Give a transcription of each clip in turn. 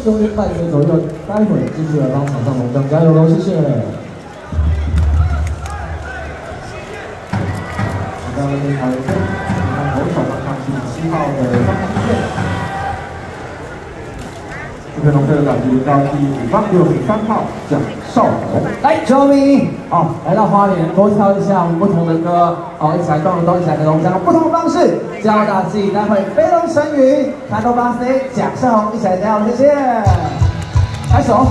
12点半左右，待会继续来帮场上龙将加油喽，谢谢。刚刚那台看投手马上是7号的方汉健，这边龙队的打击到第5棒63号蒋少龙。来，球迷哦，来到花莲多跳一下我们不同的歌哦，一起来动一动，一起来跟龙将不同的方式教大自己，待会飞龙成云，看到巴 C 蒋少龙一起来加油，谢谢。开手。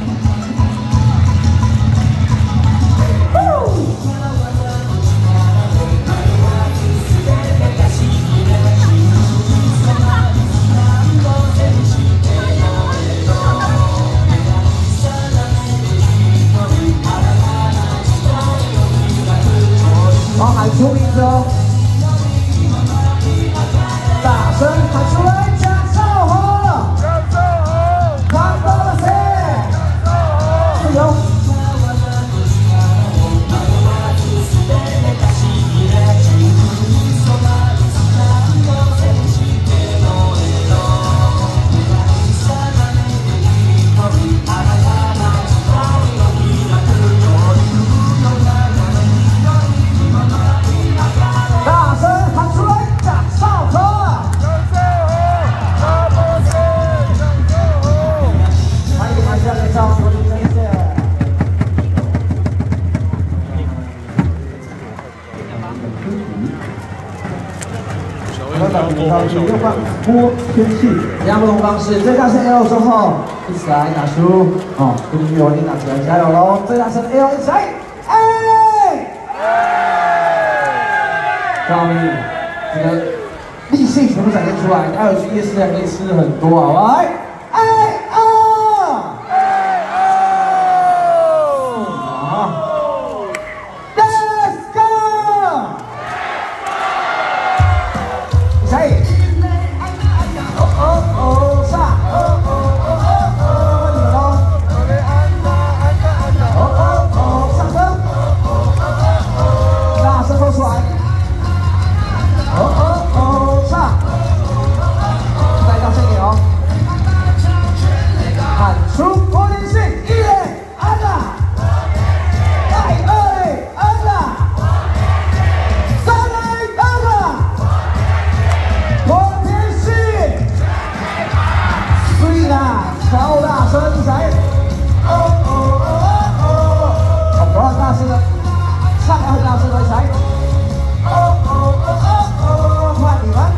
喊出名字哦，大声喊出来，蒋少红，看到了谁？自由。6棒郭天气，一样不同方式，最大声 L 之后，一起来打出哦，跟音乐稳定打起来，加油喽！最大声 L 一起来，告诉你，这个力气全部展现出来，待会去夜市可以吃很多，好不好？超大声谁？不要大声的，唱很大声的谁？换你们！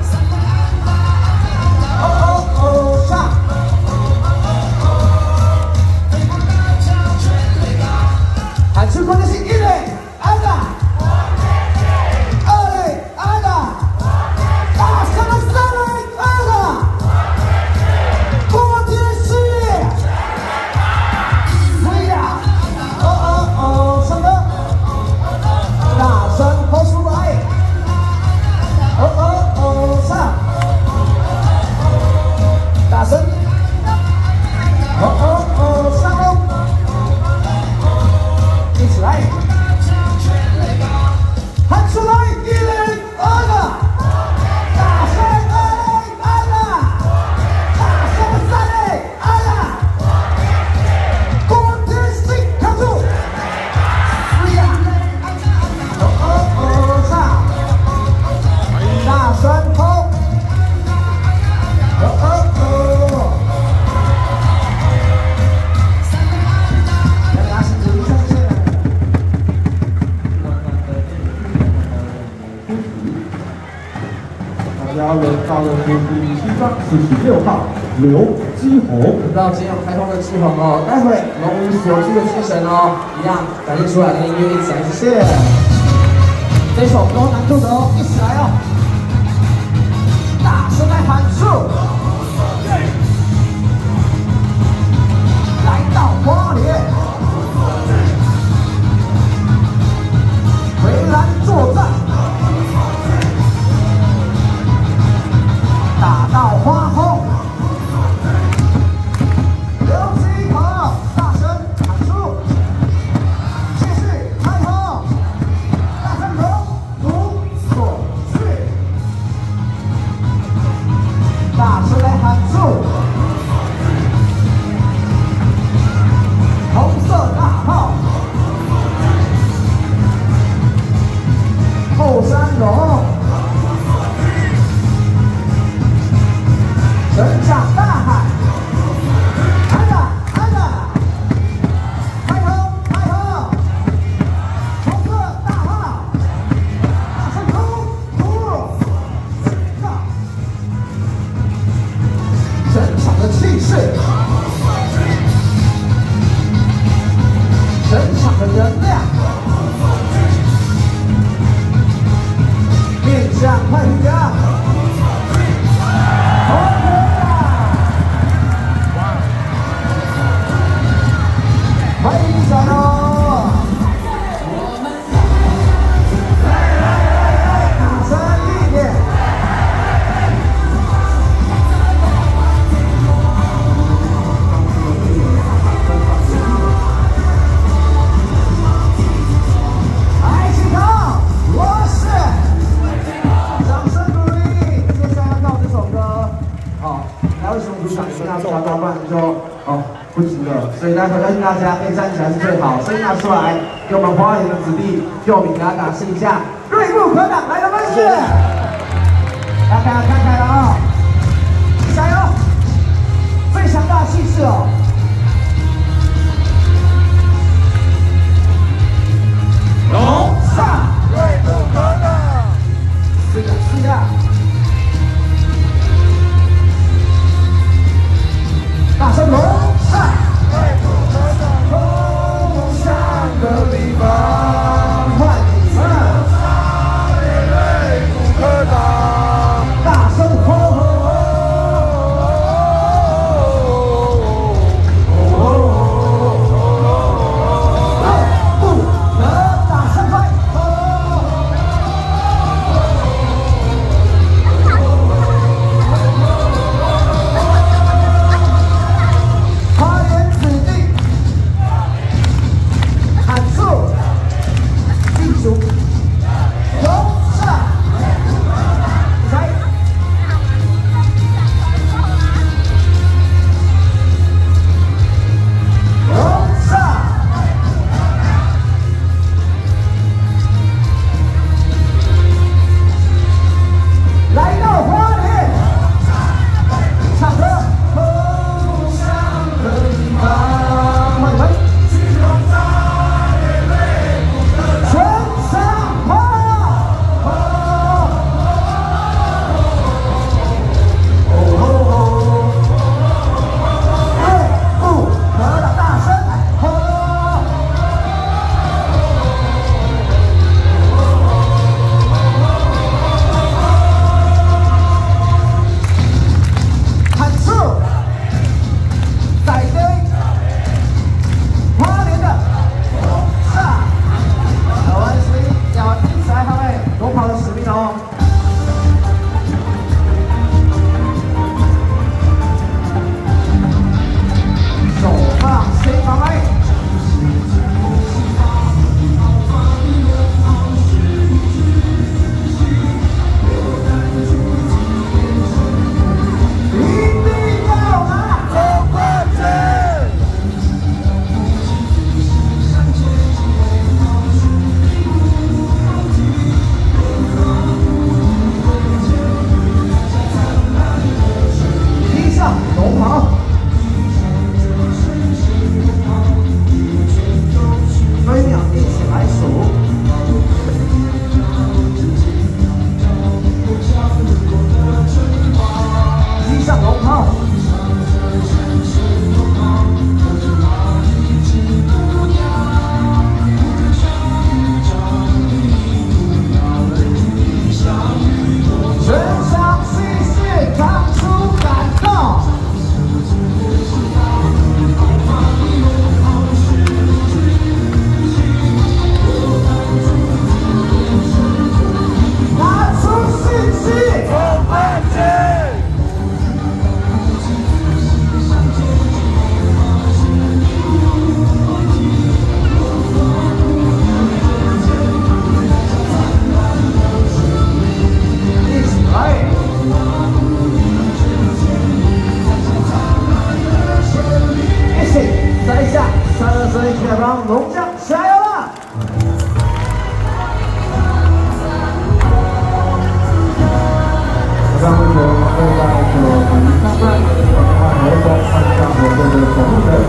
上！喊出关键性1垒，安打！2垒，安打！大声的3垒，安打！大声！上喽！一起来！喊出来！1垒，安打！大声2垒，安打！大声3垒，安打！郭天信扛住！上！大声吼！轮到了第7棒46号刘基宏，轮到今天开通的基宏哦，待会龙舞所具的精神哦，一样展现出来的音乐一起来，谢谢。这首高难度的哦，一起来哦，大声来喊出，来到花莲，回来作战。打到花后，刘基宏，大声喊出，继续开轰，大声龙舞所去。 20分出场，一定要抓到，不然就不值了。所以待会邀请大家可以站起来是最好，声音拿出来，给我们花莲的子弟佑敏给他打示一下，锐不可挡，来个分式，大家看看了啊，加油，最强大气势哦。 龙上，锐不可挡，是的，大声龙上，锐不可挡，梦想的地方，换你们，锐不可挡，大声吼！ 龙将加油了！让我们在这个上半，我们看合作参加活动的同仁。